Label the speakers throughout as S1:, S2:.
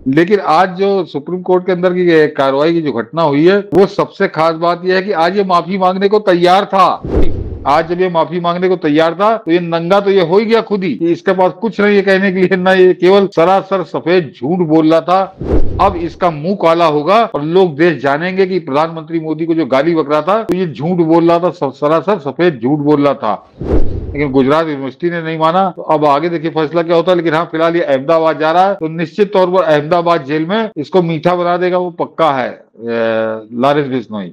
S1: लेकिन आज जो सुप्रीम कोर्ट के अंदर की कार्रवाई की जो घटना हुई है, वो सबसे खास बात यह है कि आज ये माफी मांगने को तैयार था। आज जब ये माफी मांगने को तैयार था तो ये नंगा तो ये हो ही गया खुद ही कि इसके पास कुछ नहीं है कहने के लिए, ना ये केवल सरासर सफेद झूठ बोल रहा था। अब इसका मुंह काला होगा और लोग देश जानेंगे कि प्रधानमंत्री मोदी को जो गाली बक रहा था तो ये झूठ बोल रहा था, सरासर सफेद झूठ बोल रहा था। लेकिन गुजरात यूनिवर्सिटी ने नहीं माना, तो अब आगे देखिए फैसला क्या होता है। लेकिन हाँ, फिलहाल ये अहमदाबाद जा रहा है, तो निश्चित तौर पर अहमदाबाद जेल में इसको मीठा बना देगा, वो पक्का है लॉरेंस बिश्नोई।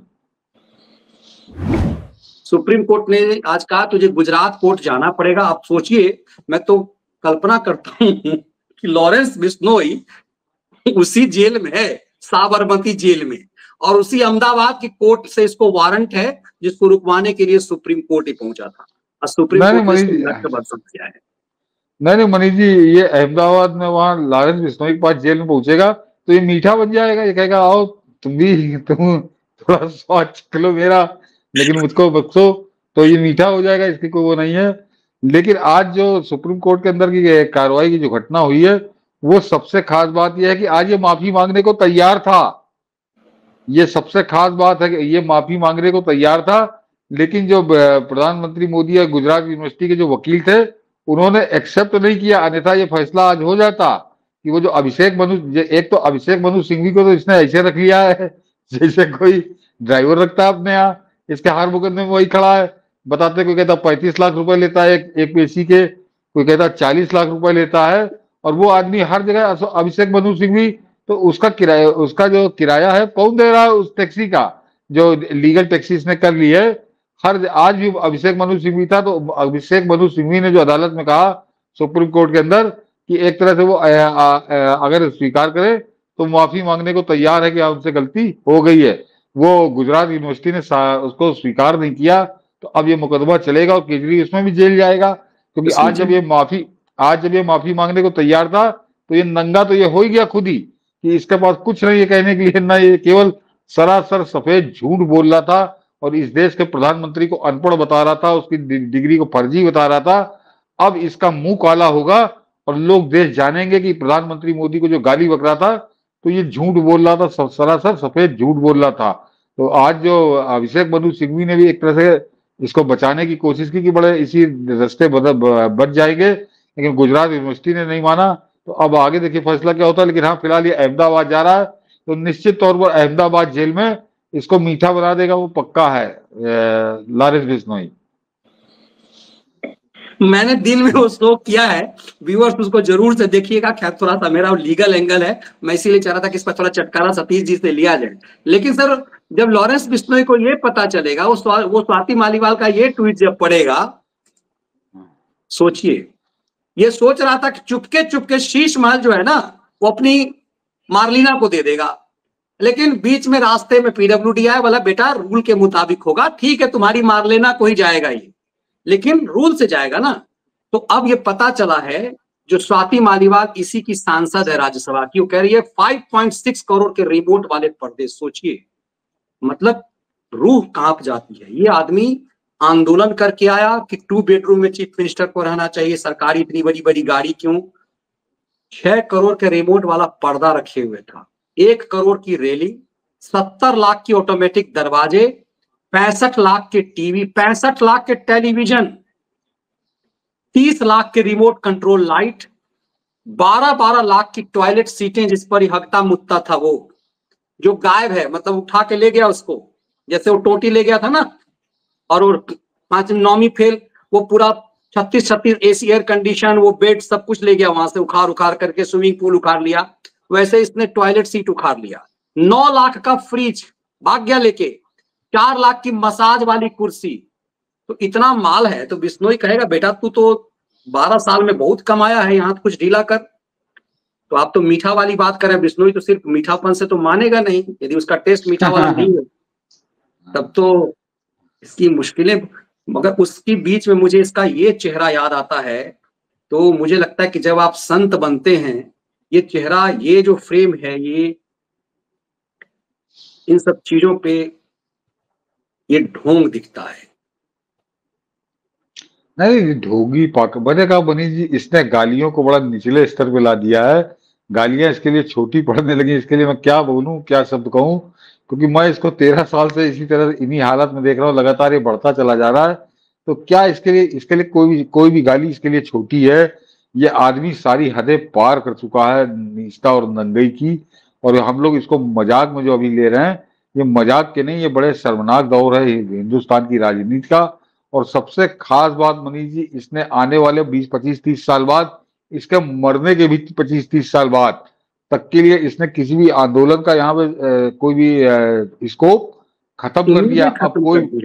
S2: सुप्रीम कोर्ट ने आज कहा तुझे गुजरात कोर्ट जाना पड़ेगा। आप सोचिए, मैं तो कल्पना करता हूं कि लॉरेंस बिश्नोई उसी जेल में है, साबरमती जेल में, और उसी अहमदाबाद की कोर्ट से इसको वारंट है जिसको रुकवाने के लिए सुप्रीम कोर्ट ही पहुंचा था, और सुप्रीम कोर्ट ने इसको बरसत किया है।
S1: नहीं मनीष जी, ये अहमदाबाद में वहां लॉरेंस बिश्नोई के पास जेल में पहुंचेगा तो ये मीठा बन जाएगा। ये कहेगा आओ तुम थोड़ा स्वाद चख लो मेरा, लेकिन मुझको बख्शो, तो ये मीठा हो जाएगा, इसकी कोई वो नहीं है। लेकिन आज जो सुप्रीम कोर्ट के अंदर की कार्रवाई की जो घटना हुई है, वो सबसे खास बात यह है कि आज ये माफी मांगने को तैयार था। ये सबसे खास बात है कि ये माफी मांगने को तैयार था, लेकिन जो प्रधानमंत्री मोदी या गुजरात यूनिवर्सिटी के जो वकील थे उन्होंने एक्सेप्ट नहीं किया, अन्यथा ये फैसला आज हो जाता कि वो जो अभिषेक मनु, एक तो अभिषेक मनु सिंघवी को तो इसने ऐसे रख लिया है जैसे कोई ड्राइवर रखता है अपने यहाँ। इसके हर मुकदमे में वही खड़ा है, बताते कोई कहता 35 लाख रुपए लेता है एक पेशी के, कोई कहता 40 लाख रुपए लेता है, और वो आदमी हर जगह अभिषेक मनु सिंघवी। तो उसका किराया, उसका जो किराया है कौन दे रहा है उस टैक्सी का, जो लीगल टैक्सी इसने कर ली है। हर आज भी अभिषेक मनु सिंघवी था, तो अभिषेक मनु सिंघवी ने जो अदालत में कहा सुप्रीम कोर्ट के अंदर कि एक तरह से वो अगर स्वीकार करे तो माफी मांगने को तैयार है कि उनसे गलती हो गई है। वो गुजरात यूनिवर्सिटी ने उसको स्वीकार नहीं किया, तो अब ये मुकदमा चलेगा और केजरीवाल इसमें भी जेल जाएगा, क्योंकि आज जब ये माफी मांगने को तैयार था तो ये नंगा तो ये हो ही गया खुद ही कि इसके पास कुछ नहीं है कहने के लिए, ना ये केवल सरासर सफेद झूठ बोल रहा था और इस देश के प्रधानमंत्री को अनपढ़ बता रहा था, उसकी डिग्री को फर्जी बता रहा था। अब इसका मुंह काला होगा और लोग देश जानेंगे कि प्रधानमंत्री मोदी को जो गाली बक रहा था तो ये झूठ बोल रहा था, सरासर सफेद झूठ बोल रहा था। तो आज जो अभिषेक मनु सिंघवी ने भी एक तरह से इसको बचाने की कोशिश की कि बड़े इसी रास्ते बच जाएंगे, लेकिन गुजरात यूनिवर्सिटी ने नहीं माना, तो अब आगे देखिए फैसला क्या होता है। लेकिन हाँ, फिलहाल ये अहमदाबाद जा रहा है, तो निश्चित तौर पर अहमदाबाद जेल में इसको मीठा बना देगा, वो पक्का है लॉरेंस बिश्नोई।
S2: मैंने दिन में वो शो किया है, व्यूअर्स उसको जरूर से देखिएगा। खैर थोड़ा सा मेरा लीगल एंगल है, मैं इसीलिए चाह रहा था कि इस पर थोड़ा चटकारा सतीश जी से लिया जाए। लेकिन सर, जब लॉरेंस बिश्नोई को ये पता चलेगा, वो स्वाति मालीवाल का ये ट्वीट जब पड़ेगा, सोचिए, ये सोच रहा था कि चुपके चुपके शीश महल जो है ना वो अपनी मार्लिना को दे देगा, लेकिन बीच में रास्ते में पीडब्ल्यूडी आया, बोला बेटा रूल के मुताबिक होगा, ठीक है तुम्हारी मार्लिना को ही जाएगा ये, लेकिन रूल से जाएगा ना। तो अब ये पता चला है, जो स्वाति मालीवाल इसी की सांसद है राज्यसभा की, वो कह रही है 5.6 करोड़ के रिमोट वाले पर्दे। सोचिए, मतलब रूह कांप जाती है। ये आदमी आंदोलन करके आया कि 2 बेडरूम में चीफ मिनिस्टर को रहना चाहिए, सरकारी इतनी बड़ी बड़ी गाड़ी क्यों, 6 करोड़ के रिमोट वाला पर्दा रखे हुए था, 1 करोड़ की रेलिंग, 70 लाख की ऑटोमेटिक दरवाजे, 65 लाख के टीवी, 65 लाख के टेलीविजन, 30 लाख के रिमोट कंट्रोल लाइट, 12-12 लाख की टॉयलेट सीटें जिस पर हगता मुत्ता था वो, जो गायब है, मतलब उठा के ले गया उसको, जैसे वो टोटी ले गया था ना, और वो 5-9वीं फेल, वो पूरा 36 एसी एयर कंडीशन, वो बेड सब कुछ ले गया वहां से, उखाड़ करके स्विमिंग पूल उखाड़ लिया, वैसे इसने टॉयलेट सीट उखाड़ लिया। 9 लाख का फ्रिज भाग गया लेके, 4 लाख की मसाज वाली कुर्सी। तो इतना माल है, तो बिश्नोई कहेगा बेटा तू तो 12 साल में बहुत कमाया है, यहाँ कुछ ढीला कर। तो आप तो मीठा वाली बात करें, बिश्नोई तो सिर्फ मीठापन से तो मानेगा नहीं, यदि उसका टेस्ट मीठा वाला नहीं है तब तो इसकी मुश्किलें। मगर उसकी बीच में मुझे इसका ये चेहरा याद आता है, तो मुझे लगता है कि जब आप संत बनते हैं, ये चेहरा, ये जो फ्रेम है, ये इन सब चीजों पे ये ढोंग दिखता है।
S1: नहीं, ढोंगी पाक बनेगा मनीष जी, इसने गालियों को बड़ा निचले स्तर पे ला दिया है। गालियां इसके लिए छोटी पड़ने लगी। इसके लिए मैं क्या बोलूं, क्या शब्द कहूं, क्योंकि मैं इसको 13 साल से इसी तरह इन्हीं हालत में देख रहा हूँ, लगातार ये बढ़ता चला जा रहा है। तो क्या इसके लिए कोई भी गाली इसके लिए छोटी है। ये आदमी सारी हदें पार कर चुका है नीचता और नंगई की, और हम लोग इसको मजाक में जो अभी ले रहे हैं, ये मजाक के नहीं, ये बड़े शर्मनाक दौर है हिंदुस्तान की राजनीति का। और सबसे खास बात मनीष जी, इसने आने वाले 20, 25, 30 साल बाद, इसके मरने के भी 25, 30 साल बाद तक के लिए इसने किसी भी आंदोलन का यहाँ पे कोई भी स्कोप खत्म कर दिया।
S2: इन्होंने खत्म कर दिया।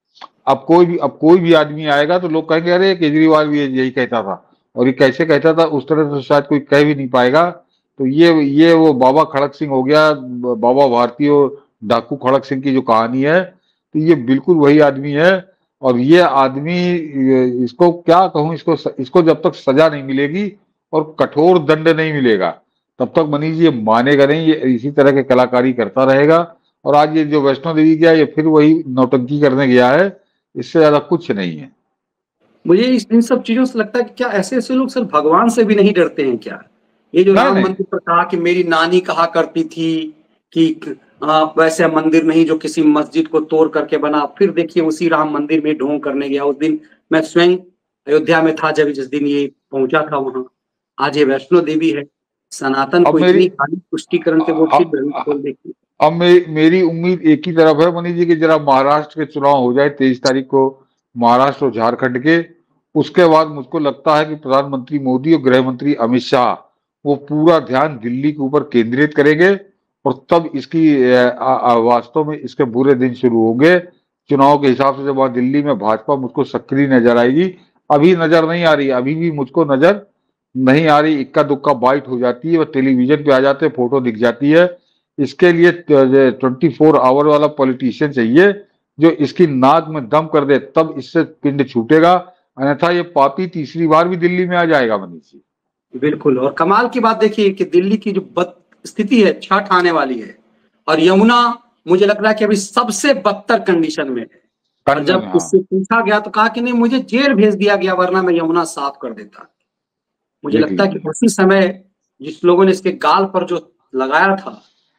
S1: अब कोई भी आदमी आएगा तो लोग कहेंगे अरे केजरीवाल भी यही कहता था, और ये कैसे कहता था उस तरह से शायद कोई कह भी नहीं पाएगा। तो ये वो बाबा खड़क सिंह हो गया, बाबा भारती और डाकू खड़क सिंह की जो कहानी है, तो ये बिल्कुल वही आदमी है। और ये आदमी, इसको क्या कहूं, इसको जब तक सजा नहीं मिलेगी और कठोर दंड नहीं मिलेगा, तब तक मनीष जी ये मानेगा नहीं, ये इसी तरह के कलाकारी करता रहेगा। और आज ये जो वैष्णो देवी गया, ये फिर वही नौटंकी करने गया है, इससे ज्यादा कुछ नहीं है।
S2: मुझे इन सब चीजों से लगता है कि क्या ऐसे ऐसे लोग सिर्फ भगवान से भी नहीं डरते हैं क्या? ये जो राम
S1: नहीं,
S2: मंदिर पर कहा कि मेरी नानी कहा करती थी कि वैसे मंदिर नहीं जो किसी मस्जिद को तोड़ करके बना, फिर देखिए उसी राम मंदिर में ढोंग करने गया। उस दिन मैं स्वयं अयोध्या में था, जब जिस दिन ये पहुंचा था वहां। आज ये वैष्णो देवी है, सनातन
S1: अब
S2: को
S1: मेरी
S2: इतनी खाली पुष्टिकरण के वो फिर खोल देखिए।
S1: अब मेरी उम्मीद एक ही तरफ है मनीष जी, कि जरा महाराष्ट्र के चुनाव हो जाए 23 तारीख को, महाराष्ट्र और झारखंड के। उसके बाद मुझको लगता है कि प्रधानमंत्री मोदी और गृह मंत्री अमित शाह वो पूरा ध्यान दिल्ली के ऊपर केंद्रित करेंगे, और तब इसकी वास्तव में इसके बुरे दिन शुरू होंगे। चुनाव के हिसाब से जब वहां दिल्ली में भाजपा मुझको सक्रिय नजर आएगी, अभी नजर नहीं आ रही, अभी भी मुझको नजर नहीं आ रही, इक्का दुक्का बाइट हो जाती है, वो टेलीविजन पे आ जाते हैं, फोटो दिख जाती है। इसके लिए 24 आवर वाला पॉलिटिशियन चाहिए जो इसकी नाक में दम कर दे, तब इससे पिंड छूटेगा, अन्यथा ये पापी तीसरी बार भी दिल्ली में आ जाएगा मनीष जी।
S2: बिल्कुल। और कमाल की बात देखिए कि दिल्ली की जो बद स्थिति है, छठ आने वाली है, और यमुना मुझे लग रहा है कि अभी सबसे बदतर कंडीशन में है। और जब इससे पूछा गया तो कहा कि नहीं, मुझे जेल भेज दिया गया, वरना मैं यमुना साफ कर देता। मुझे लगता है कि उसी समय जिस लोगों ने इसके गाल पर जो लगाया था,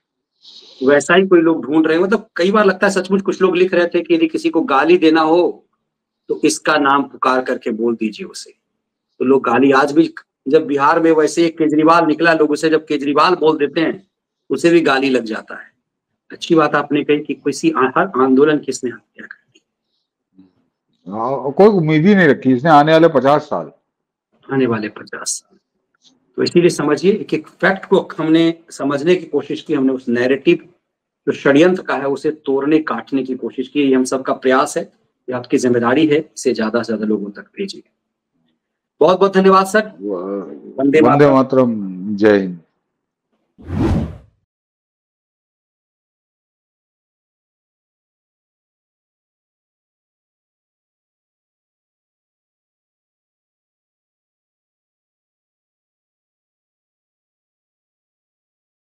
S2: वैसा ही कोई लोग ढूंढ रहे हैं। मतलब कई बार लगता है सचमुच कुछ लोग लिख रहे थे कि यदि किसी को गाली देना हो तो इसका नाम पुकार करके बोल दीजिए उसे। तो लोग गाली आज भी, जब बिहार में वैसे एक केजरीवाल निकला, लोग उसे जब केजरीवाल बोल देते हैं उसे भी गाली लग जाता है। अच्छी बात आपने कही कि किसी हर आंदोलन की इसने हत्या कर दी।
S1: कोई उम्मीद ही नहीं रखी इसने आने वाले 50 साल।
S2: आने वाले 50 साल। तो इसीलिए समझिए, एक एक फैक्ट को हमने समझने की कोशिश की, हमने उस नैरेटिव जो षड्यंत्र का है उसे तोड़ने काटने की कोशिश की। ये हम सबका प्रयास है, ये आपकी जिम्मेदारी है, इसे ज्यादा से ज्यादा लोगों तक भेजिए। बहुत बहुत धन्यवाद सर।
S1: वंदे मातरम। जय हिंद।